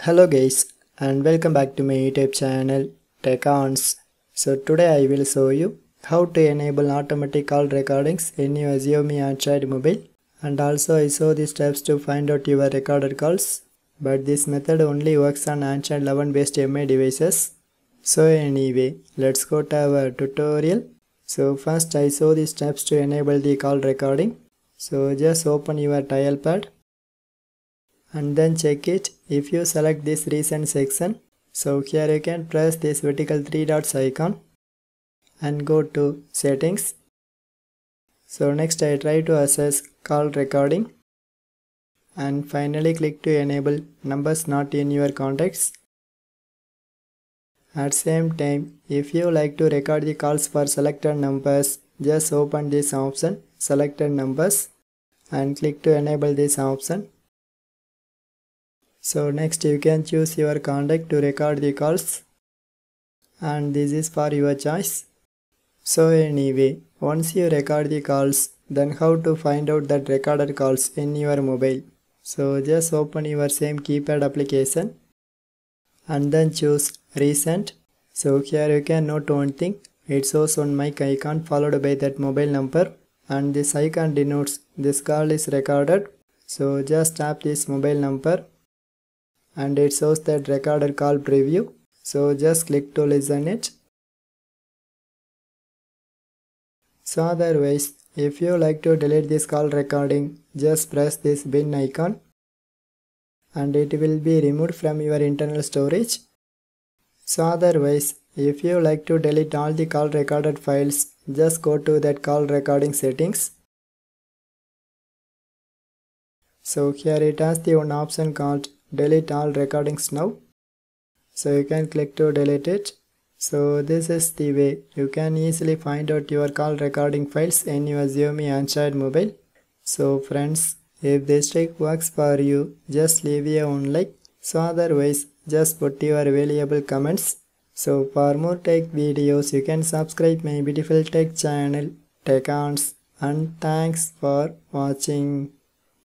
Hello guys and welcome back to my YouTube channel TechOns. So today I will show you how to enable automatic call recordings in your Xiaomi Android mobile, and also I show the steps to find out your recorded calls, but this method only works on Android 11 based MI devices. So anyway, let's go to our tutorial. So first I show the steps to enable the call recording. So just open your dial pad and then check it. If you select this recent section, so here you can press this vertical three dots icon and go to settings. So next I try to access call recording and finally click to enable numbers not in your contacts. At same time, if you like to record the calls for selected numbers, just open this option selected numbers and click to enable this option. So next you can choose your contact to record the calls, and this is for your choice. So anyway, once you record the calls, then how to find out that recorded calls in your mobile? So just open your same keypad application and then choose recent. So here you can note one thing, it shows one mic icon followed by that mobile number, and this icon denotes this call is recorded. So just tap this mobile number and it shows that recorded call preview. So just click to listen it. So otherwise, if you like to delete this call recording, just press this bin icon and it will be removed from your internal storage. So otherwise, if you like to delete all the call recorded files, just go to that call recording settings. So here it has the one option called delete all recordings now. So you can click to delete it. So this is the way you can easily find out your call recording files in your Xiaomi Android mobile. So friends, if this trick works for you, just leave a one like. So otherwise, just put your valuable comments. So for more tech videos, you can subscribe my beautiful tech channel TechOns, and thanks for watching.